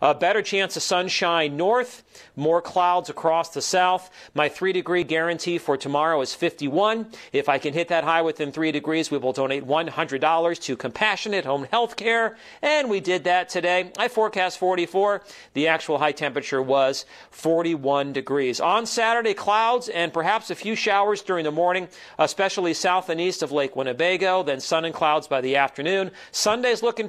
A better chance of sunshine north, more clouds across the south. My 3-degree guarantee for tomorrow is 51. If I can hit that high within 3 degrees, we will donate $100 to Compassionate Home Health Care. And we did that today. I forecast 44. The actual high temperature was 41 degrees. On Saturday, clouds and perhaps a few showers during the morning, especially south and east of Lake Winnebago, then sun and clouds by the afternoon. Sunday's looking